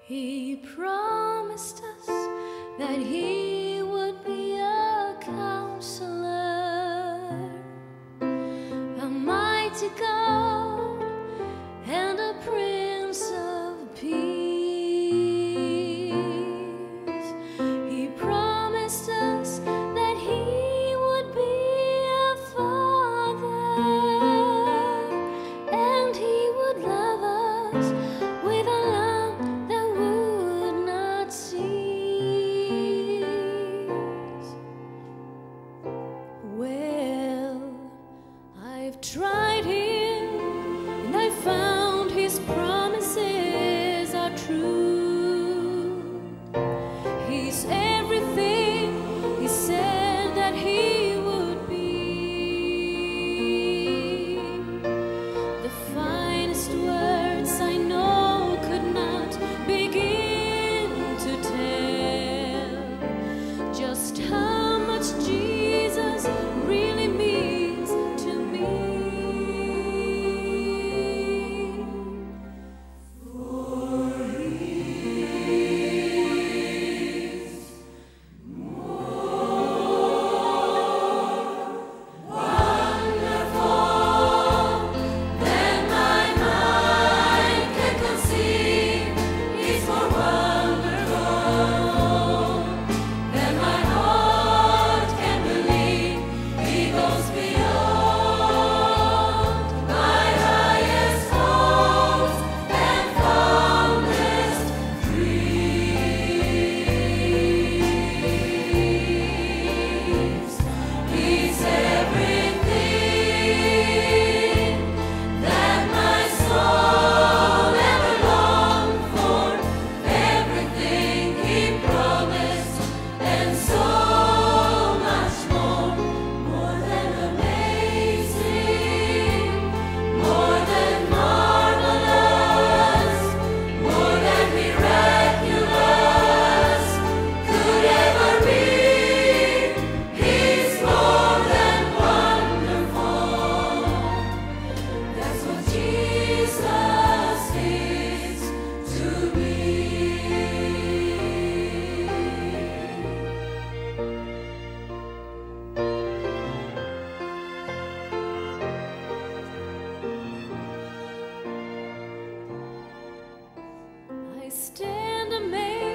He promised us that He would be a counselor, a mighty God, and a Prince of Peace. He promised us that He would be a Father, and He would love us with a love that would not cease. Well, I've tried Him, and I found His promises are true. He's everything He said that He would be. The finest words I know could not begin to tell just how much Jesus really means to me. For He's wonderful than my mind can conceive. He's more wonderful than my heart can believe. He goes beyond my highest hopes and fondest dreams. He's everything that my soul ever longed for, everything He promised, and so much more. More than amazing, more than marvelous, more than miraculous could ever be. He's more than wonderful. That's what Jesus is to me. I stand amazed